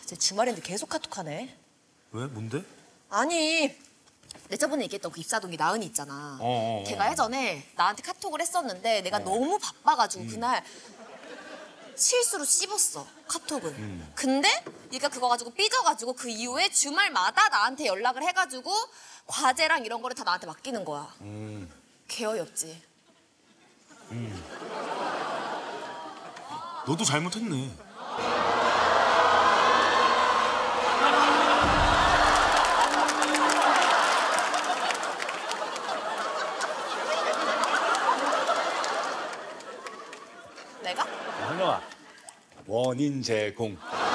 쟤 주말인데 계속 카톡하네. 왜? 뭔데? 아니, 내 저번에 얘기했던 그 입사동기 나은이 있잖아. 걔가 예전에 나한테 카톡을 했었는데 내가 너무 바빠가지고 그날 실수로 씹었어, 카톡을. 근데 얘가 그거 가지고 삐져가지고 그 이후에 주말마다 나한테 연락을 해가지고 과제랑 이런 거를 다 나한테 맡기는 거야. 개 어이없지. 너도 잘못했네. 내가? 현영아, 원인 제공.